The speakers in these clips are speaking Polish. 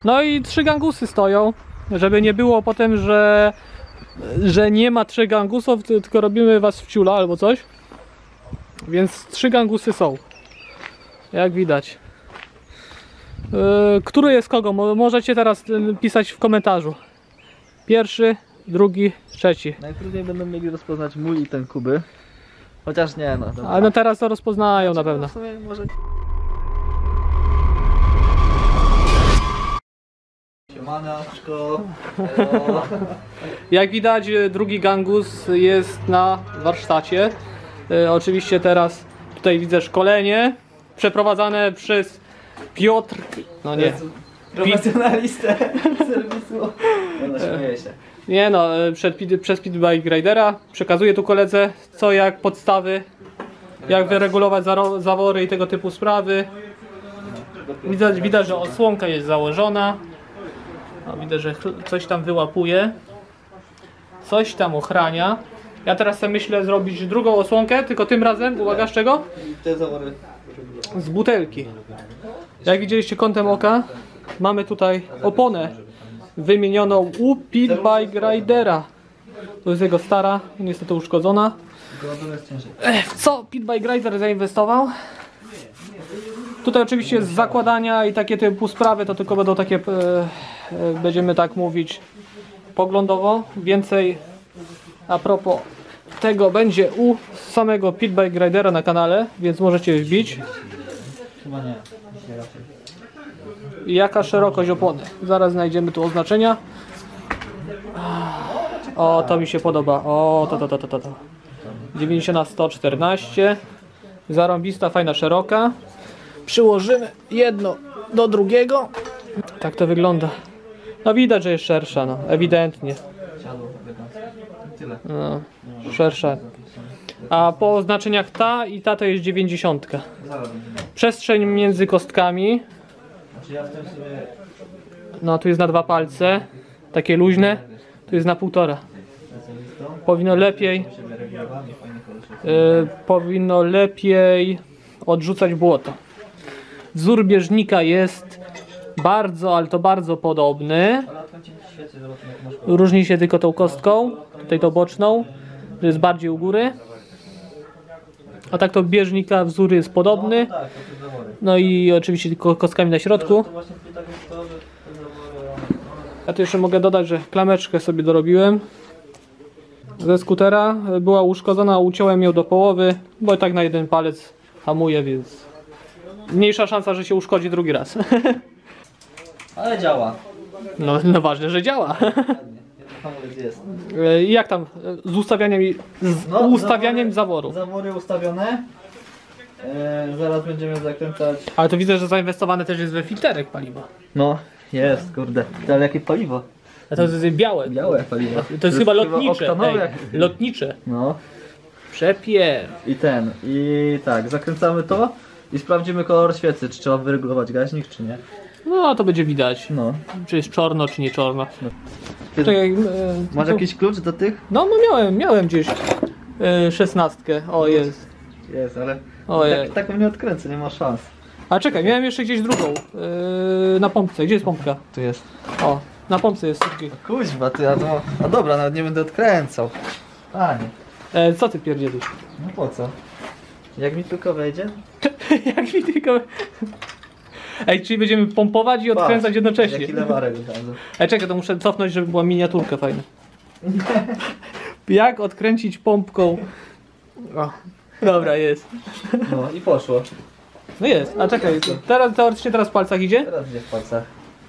No i 3 gangusy stoją, żeby nie było potem, że nie ma 3 gangusów, tylko robimy was w ciula albo coś. Więc 3 gangusy są, jak widać. Który jest kogo? Możecie teraz pisać w komentarzu. Pierwszy, drugi, trzeci. Najtrudniej będą mieli rozpoznać mój i ten Kuby. Chociaż nie, no. Dobra. Ale no teraz to rozpoznają na pewno. W sumie może... Siemaneczko. Jak widać, drugi gangus jest na warsztacie. Oczywiście teraz tutaj widzę szkolenie przeprowadzane przez Piotr... No nie. Profesjonalistę serwisu. No, śmieję się. Nie no, przez Pit Bike Ridera. Przekazuję tu koledze co jak podstawy, jak wyregulować zawory i tego typu sprawy. Widać, że osłonka jest założona. No, widać, że coś tam wyłapuje. Coś tam ochrania. Ja teraz sobie myślę zrobić drugą osłonkę, tylko tym razem, uwaga, z czego? Te zawory. Z butelki. Jak widzieliście kątem oka, mamy tutaj oponę wymienioną u Pit Bike Ridera. To jest jego stara, niestety uszkodzona. W co Pit Bike Rider zainwestował? Tutaj oczywiście z zakładania i takie typu sprawy to tylko będą takie, będziemy tak mówić, poglądowo. Więcej a propos tego będzie u samego Pit Bike Ridera na kanale, więc możecie wbić. Chyba nie. Jaka szerokość opony? Zaraz znajdziemy tu oznaczenia. O, to mi się podoba. O, to. 90 na 114. Zarąbista, fajna, szeroka. Przyłożymy jedno do drugiego. Tak to wygląda. No widać, że jest szersza, no ewidentnie. Tyle. No, szersza. A po oznaczeniach ta i ta to jest 90. Przestrzeń między kostkami. Ja w tym sobie... No tu jest na 2 palce. Takie luźne. Tu jest na 1,5. Powinno lepiej odrzucać błoto. Wzór bieżnika jest bardzo, ale to bardzo podobny. Różni się tylko tą kostką. Tutaj tą boczną. To jest bardziej u góry. A tak to bieżnika wzór jest podobny. No i oczywiście tylko kostkami na środku. Ja tu jeszcze mogę dodać, że klameczkę sobie dorobiłem ze skutera. Była uszkodzona, uciąłem ją do połowy, bo i tak na jeden palec hamuje, więc mniejsza szansa, że się uszkodzi drugi raz. Ale działa. No ważne, że działa. Jest. Jak tam z ustawianiem, ustawianiem zaworu? Zawory ustawione. Zaraz będziemy zakręcać. Ale to widzę, że zainwestowane też jest we filterek paliwa. No, jest, kurde. Ale jakie paliwo? A to jest białe. Białe paliwo. To jest chyba lotnicze. oktanowe. Lotnicze. No. Przepier. I tak, zakręcamy to i sprawdzimy kolor świecy, czy trzeba wyregulować gaźnik, czy nie. No to będzie widać. No. Czy jest czarno, czy nie czarno. Ty, Czekaj, masz jakiś klucz do tych? No miałem gdzieś 16. O jest. Jest, ale Ojej. tak bym nie odkręcę, nie ma szans. A czekaj, miałem jeszcze gdzieś drugą. Na pompce. Gdzie jest pompka? Tu jest. O, na pompce jest. Kuźwa, ty, a dobra, nawet nie będę odkręcał. Panie. Co ty pierdzielisz? No po co? Jak mi tylko wejdzie? Jak mi tylko... Ej, czyli będziemy pompować i odkręcać jednocześnie. Jaki lewarek od razu. Ej, czekaj, to muszę cofnąć, żeby była miniaturka fajna. Jak odkręcić pompką? O, dobra, jest. No i poszło. No jest, a czekaj, teoretycznie teraz w palcach idzie? Teraz gdzie w palcach.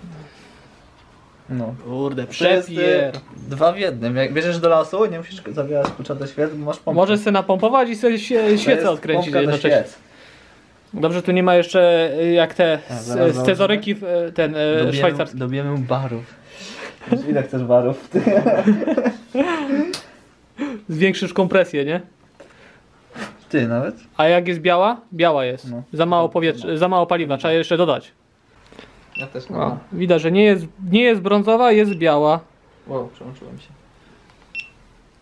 No. Kurde, To jest, przepier. 2 w 1. Jak bierzesz do lasu, nie musisz zabierać klucza do świec, bo masz pompkę. Możesz sobie napompować i sobie świecę odkręcić jednocześnie. Dobrze, tu nie ma jeszcze jak te scezoryki, ten szwajcarski. Dobijemy barów. Ile chcesz barów? Zwiększysz kompresję, nie? Ty nawet? A jak jest biała? Biała jest. No. Za mało powietrza, za mało paliwa, trzeba jeszcze dodać. Ja też nie. O, widać, że nie jest brązowa, jest biała. Wow, przełączyłem się.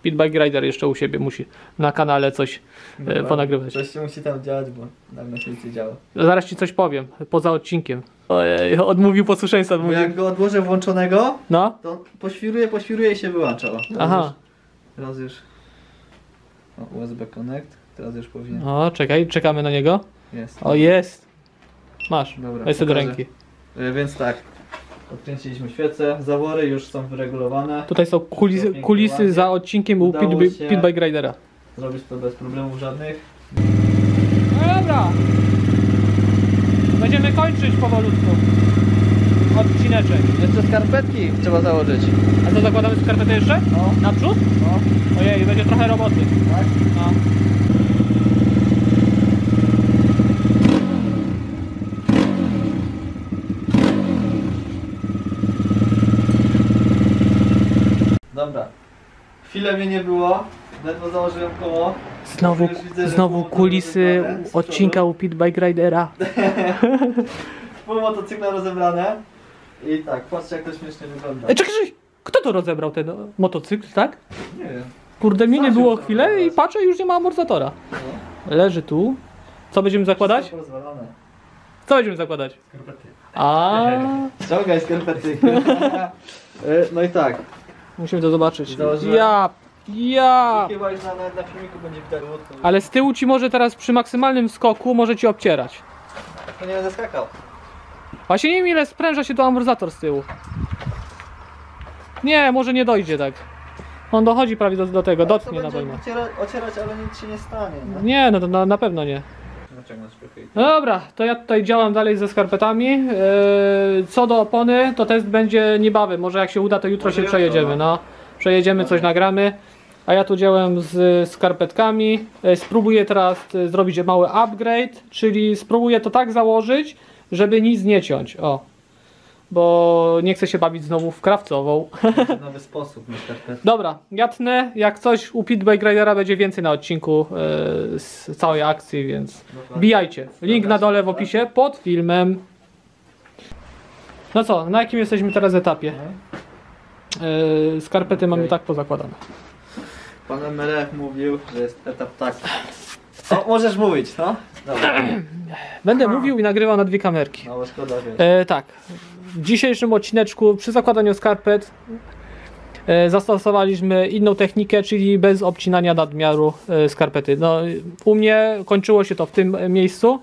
Pit Bike Rider jeszcze u siebie musi na kanale coś ponagrywać. Coś się musi tam działać, bo dawno się nic nie działo. Zaraz ci coś powiem, poza odcinkiem. Ojej, odmówił posłuszeństwa. Bo jak go odłożę włączonego, No? to poświruje i się wyłącza. O, Aha. Teraz już... O, USB Connect. Teraz już powinien... O, czekaj, czekamy na niego. Jest. O, jest. Masz, Dobra, weź sobie do pokażę. ręki. Więc tak. Odkręciliśmy świece, zawory już są wyregulowane. Tutaj są kulisy za odcinkiem u Udało się. Pit Bike Ridera. Zrobić to bez problemów żadnych. No dobra. Będziemy kończyć powolutku. Odcineczek. Jeszcze skarpetki trzeba założyć. A co, zakładamy skarpetę jeszcze? No. Naprzód? No. Ojej, będzie trochę roboty. Tak? No. Dobra. Chwilę mnie nie było. Ledwo założyłem koło. Znowu, Już widzę, że znowu było kulisy rozebrane z odcinka u Pit Bike Ridera. Pół motocykla rozebrane. I tak, patrzcie jak to śmiesznie wygląda. Ej, czekaj, kto to rozebrał ten motocykl, tak? Nie wiem. Kurde, mnie nie Zdarzył było to chwilę i rozebrać. patrzę, już nie ma amortyzatora. No. Leży tu. Co będziemy zakładać? Wszystko porozwalane. Co będziemy zakładać? Skarpety. A, Ściągaj skarpety. No i tak. musimy to zobaczyć. Założyłem. Ja. Chyba już na filmiku będzie widać. Ale z tyłu ci może teraz przy maksymalnym skoku może ci obcierać. To nie będę skakał. Właśnie nie wiem ile spręża się to amortyzator z tyłu. Nie, może nie dojdzie tak. On dochodzi prawie do tego, dotknie na pewno. Ocierać, ale nic się nie stanie. No. Nie, no to na pewno nie. No dobra, to ja tutaj działam dalej ze skarpetami. Co do opony, to test będzie niebawem. Może jak się uda, to jutro Może się jutro, przejedziemy. No. Przejedziemy, coś nagramy. A ja tu działam z skarpetkami. Spróbuję teraz zrobić mały upgrade, czyli spróbuję to tak założyć, żeby nic nie ciąć. O. Bo nie chcę się bawić znowu w krawcową. Nowy sposób na skarpety. Dobra, ja tnę. Jak coś u Pit Bike Ridera będzie więcej na odcinku z całej akcji, więc bijajcie. Link na dole w opisie pod filmem. No co, na jakim jesteśmy teraz etapie? Skarpety mamy tak pozakładane. Pan MLF mówił, że jest etap taki. O, możesz mówić, no? Dobra. Będę mówił i nagrywał na dwie kamerki. No bo szkoda, wiesz. Tak, w dzisiejszym odcineczku przy zakładaniu skarpet zastosowaliśmy inną technikę, czyli bez obcinania nadmiaru skarpety. No, u mnie kończyło się to w tym miejscu,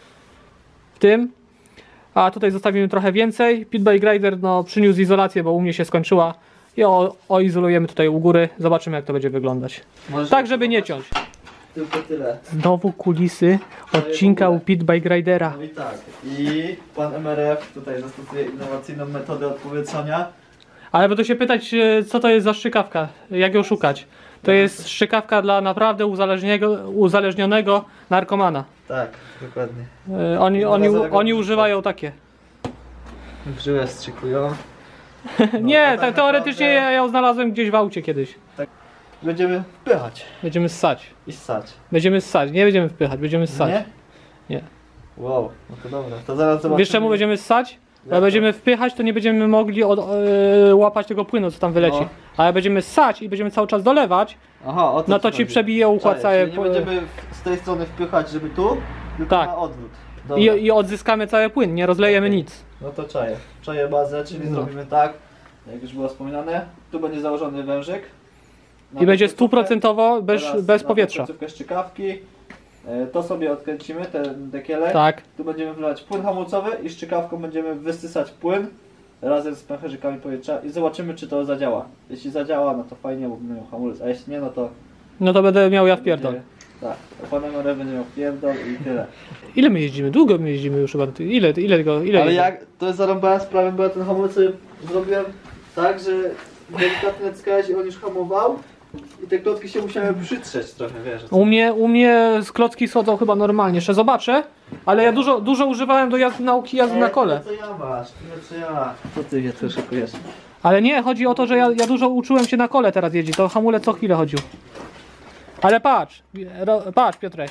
a tutaj zostawimy trochę więcej. Pit Bike Rider przyniósł izolację, bo u mnie się skończyła i oizolujemy tutaj u góry, zobaczymy jak to będzie wyglądać. Możesz Tak, żeby nie ciąć. Tylko tyle. Znowu kulisy odcinka u Pit Bike Ridera. No i tak. I pan MRF tutaj zastosuje innowacyjną metodę odpowietrzania. Ale będę się pytać, co to jest za strzykawka, jak ją szukać. To jest strzykawka dla naprawdę uzależnionego narkomana. Tak, dokładnie. Oni używają takie. W żyłę strzykują. Nie, a tak teoretycznie naprawdę- ja ją znalazłem gdzieś w aucie kiedyś. Będziemy wpychać Będziemy ssać. i ssać. Będziemy ssać, nie będziemy wpychać, będziemy ssać. Nie? Nie. Wow, no to dobra. To zaraz zobaczymy. Wiesz czemu będziemy ssać? Bo jak będziemy wpychać, to nie będziemy mogli łapać tego płynu, co tam wyleci. No. A jak będziemy ssać i będziemy cały czas dolewać, Aha, o co no to ci chodzi? przebije układ Czaję, cały. czyli nie będziemy z tej strony wpychać, żeby tu, tylko Tak. na odwrót. Dobra. I odzyskamy cały płyn, nie rozlejemy Okej. nic. No to czaję. Czaję bazę, czyli No. zrobimy tak, jak już było wspominane. Tu będzie założony wężyk. Na I będzie tą końcówkę, stuprocentowo teraz bez na powietrza. tą końcówkę szczykawki. To sobie odkręcimy, te dekiele. Tak. Tu będziemy wlewać płyn hamulcowy i szczykawką będziemy wysysać płyn razem z pęcherzykami powietrza i zobaczymy, czy to zadziała. Jeśli zadziała, no to fajnie, bo będę miał hamulec, a jeśli nie, no to... No to będę miał ja wpierdol. będzie- Tak, to pan MRF będzie miał pierdol i tyle. Ile my jeździmy? Długo my jeździmy już chyba. Ile Ale jeździmy? jak, to jest zarąbałem sprawę, bo ja ten hamulec sobie zrobiłem tak, że delikatnie naciskałeś i on już hamował i te klocki się musiały przytrzeć trochę, wiesz. o co? U mnie z klocki schodzą chyba normalnie. Jeszcze zobaczę. Ale ja dużo używałem do nauki jazdy na kole. Tyle co ja masz, tyle co ja. Co ty wie, co szykujesz? Ale nie, chodzi o to, że ja dużo uczyłem się na kole teraz jeździć. To hamulec co chwilę chodził. Ale patrz, patrz Piotrek.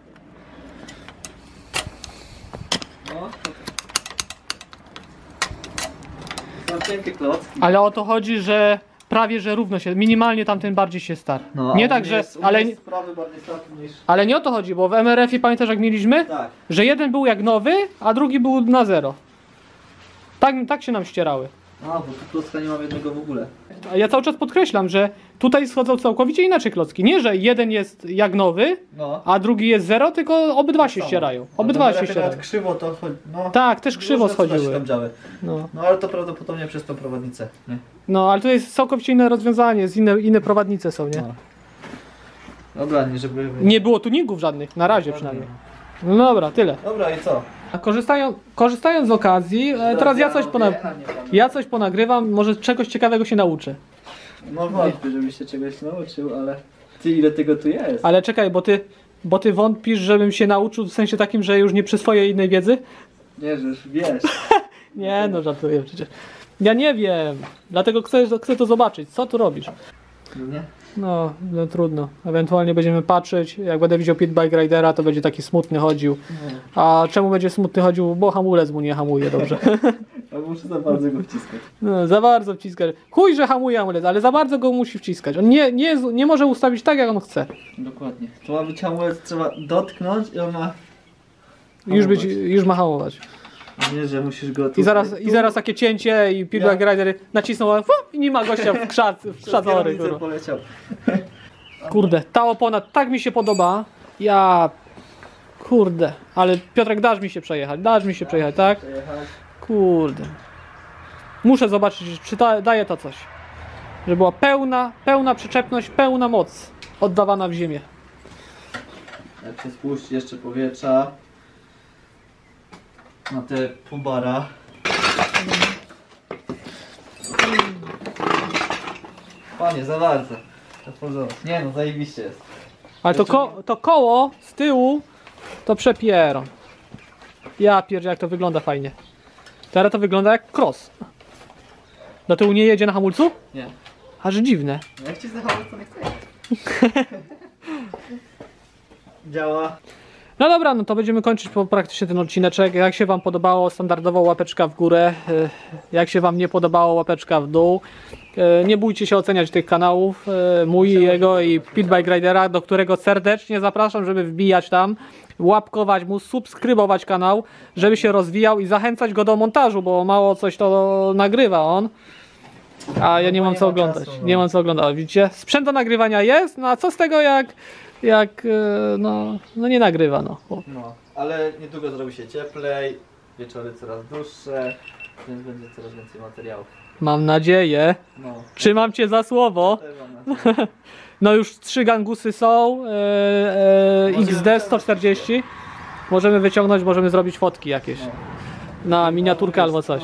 No, są cienkie klocki. Ale o to chodzi, że prawie że równo się, minimalnie tamten bardziej się starł. No, nie tak, że, ale, sprawy bardziej startu niż... ale nie o to chodzi, bo w MRF-ie pamiętasz jak mieliśmy? Tak. Że jeden był jak nowy, a drugi był na zero. Tak się nam ścierały. A, bo tu klocka nie mam jednego w ogóle. A ja cały czas podkreślam, że tutaj schodzą całkowicie inaczej klocki. Nie, że jeden jest jak nowy, No. a drugi jest zero, tylko obydwa się ścierają. Obydwa się ścierają. Nawet krzywo to chodzi. No. Tak, też krzywo Różne cuda się schodziły. tam działy. No. No ale to prawdopodobnie przez tą prowadnicę. Nie? No, ale to jest całkowicie inne rozwiązanie, inne prowadnice są, nie? No. Dobra, nie żeby... Nie było tuningów żadnych, na razie przynajmniej. No dobra, tyle. Dobra i co? A korzystając z okazji, teraz ja coś ponagrywam, może czegoś ciekawego się nauczę. No wątpię, żebyś się czegoś nauczył, ale... Ty, ile tego tu jest? Ale czekaj, bo ty wątpisz, żebym się nauczył w sensie takim, że już nie przyswoję innej wiedzy? Nie, że już wiesz. Nie, no żartuję przecież. Ja nie wiem, dlatego chcę to zobaczyć. Co tu robisz? No nie? No trudno. Ewentualnie będziemy patrzeć. Jak będę widział Pit Bike Ridera, to będzie taki smutny chodził. A czemu będzie smutny chodził? Bo hamulec mu nie hamuje dobrze. Ja muszę za bardzo go wciskać. No, za bardzo wciskać. Chuj, że hamuje hamulec, ale za bardzo go musi wciskać. On nie może ustawić tak, jak on chce. Dokładnie. To ma być hamulec, trzeba dotknąć i on ma... Już ma hamować. A nie, że musisz go tu... I zaraz takie cięcie i Pit Bike Rider nacisnął i nie ma gościa w krzazory. poleciał. Kurde, ta opona tak mi się podoba. Kurde, ale Piotrek, dasz mi się przejechać, tak? Kurde. Muszę zobaczyć, czy daje to coś. Żeby była pełna przyczepność, pełna moc oddawana w ziemię. Jak się spuści jeszcze powietrza na te półbara. Panie, za bardzo. Nie no, zajebiście jest. Ale to koło z tyłu to przepieron. Ja pierdzie, jak to wygląda fajnie. Teraz to wygląda jak cross. Do tyłu nie jedzie na hamulcu? Nie. Aż dziwne. Jak ci zachować, to nie chcę. Działa. No dobra, no to będziemy kończyć praktycznie ten odcineczek. Jak się wam podobało, standardowo łapeczka w górę. Jak się wam nie podobało, łapeczka w dół. Nie bójcie się oceniać tych kanałów, mój, jego i Pit Bike Ridera, do którego serdecznie zapraszam, żeby wbijać tam, łapkować mu, subskrybować kanał, żeby się rozwijał i zachęcać go do montażu, bo mało coś to nagrywa on. A ja nie mam co oglądać. Nie mam co oglądać, widzicie? Sprzęt do nagrywania jest, no a co z tego jak no nie nagrywa, no. No, ale niedługo zrobi się cieplej, wieczory coraz dłuższe, więc będzie coraz więcej materiałów. Mam nadzieję. No. Trzymam cię za słowo. Też mam nadzieję. No już 3 gangusy są, XD 140. Możemy wyciągnąć, możemy zrobić fotki jakieś. Na miniaturkę albo coś.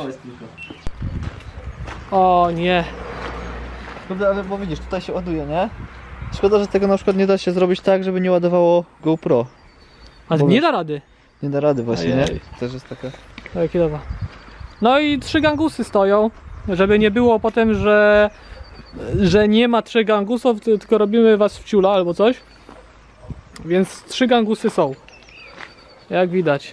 O nie. Dobra, ale bo widzisz, tutaj się ładuje, nie? Szkoda, że tego na przykład nie da się zrobić tak, żeby nie ładowało GoPro. Ale nie da rady. Nie da rady właśnie, nie? Ojej. Też jest taka... Takie dobra. No i 3 gangusy stoją, żeby nie było potem, że nie ma 3 gangusów, tylko robimy was w ciula albo coś. Więc 3 gangusy są. Jak widać.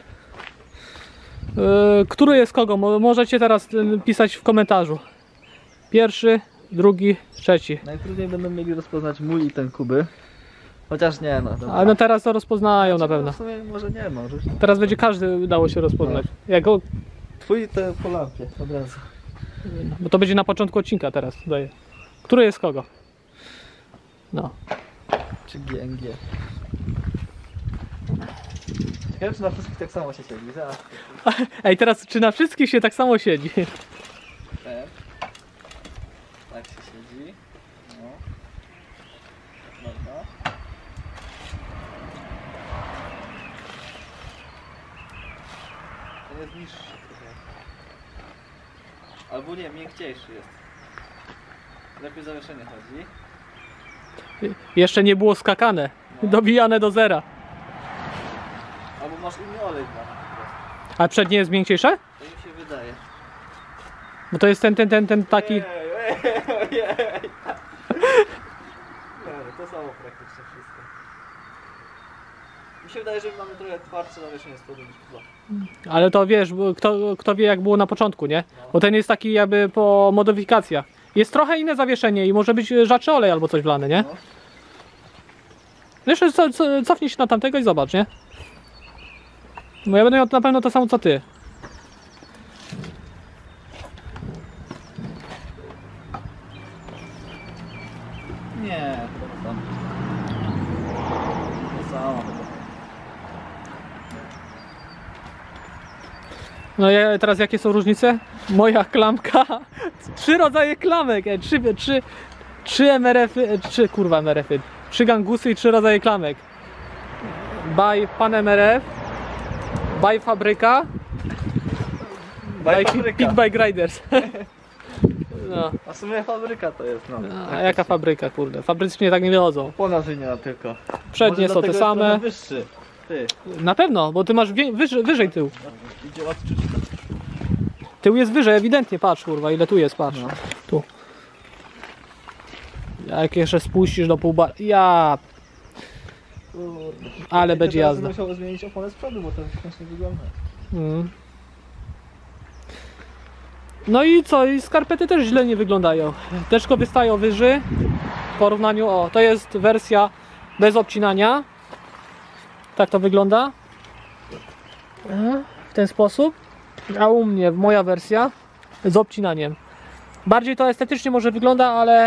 Który jest kogo? Możecie teraz pisać w komentarzu. Pierwszy, drugi, trzeci. Najtrudniej będą mieli rozpoznać mój i ten Kuby. Chociaż nie, no. Dobra. Ale no teraz to rozpoznają na pewno. W sumie może nie ma. Że... Teraz będzie każdy dało się rozpoznać. Jak go, Twój te po lampie, od razu. bo to będzie na początku odcinka teraz. Daję. Który jest kogo? No. Czy GNG. Ciekawe, czy na wszystkich tak samo się siedzi. Zaraz. Ej, teraz czy na wszystkich się tak samo siedzi? Tak się siedzi. No. Dobra. Ten jest niższy trochę. Albo nie, miękciejszy jest. Lepiej zawieszenie chodzi. Jeszcze nie było skakane. Dobijane do zera. Albo masz inny olej chyba. A przednie jest miękciejsze? To mi się wydaje. Bo to jest ten taki... Ojej. Nie, to samo praktycznie wszystko. Mi się wydaje, że mamy trochę twardsze zawieszenie z przodu niż to. Ale to wiesz, kto wie jak było na początku, nie? Bo ten jest taki jakby po modyfikacjach. Jest trochę inne zawieszenie i może być rzadszy olej albo coś wlany, nie? No. Jeszcze cofnij się na tamtego i zobacz, nie? Bo ja będę miał na pewno to samo co ty. Nie, to tam. To samo. No i teraz jakie są różnice? Moja klamka, 3 rodzaje klamek, 3 MRF-y, 3 kurwa MRF-y, 3 gangusy i 3 rodzaje klamek. By Pan MRF, by Fabryka, by Big Bike Riders. No. A w sumie fabryka to jest, no. A jaka fabryka, kurde? Fabrycznie tak nie wychodzą. Ponadżynia tylko. Przednie są te same. Wyższy. Ty. Na pewno, bo ty masz wyżej tył. Idzie odczuć. Tył jest wyżej, ewidentnie, patrz kurwa, ile tu jest, patrz. No. Tu. Jak jeszcze spuścisz do pół bar... Ja... Ale będzie jazda. Musiał zmienić oponę z przodu, bo to śmiesznie wygląda. Mm. No i co? I skarpety też źle nie wyglądają. Też tylko wystają wyżej. W porównaniu, o, to jest wersja bez obcinania. Tak to wygląda. W ten sposób. A u mnie, moja wersja z obcinaniem. Bardziej to estetycznie może wygląda, ale...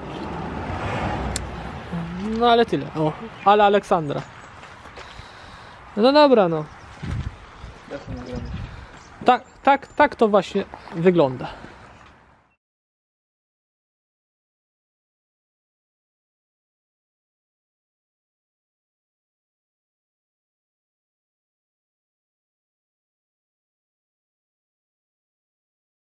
No ale tyle. O, ale Aleksandra. No dobra, no. Tak to właśnie wygląda.